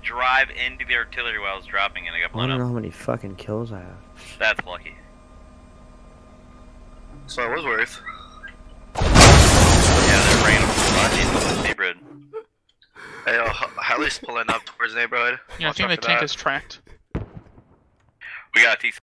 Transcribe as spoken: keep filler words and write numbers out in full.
drive into the artillery while I was dropping and I got blown I up. don't know how many fucking kills I have. That's lucky. So it was worth. Yeah, they're bringing up the neighborhood. Hey, yo, Heli's pulling up towards the neighborhood. Yeah, I Watch think out the for tank that. is tracked. We got a T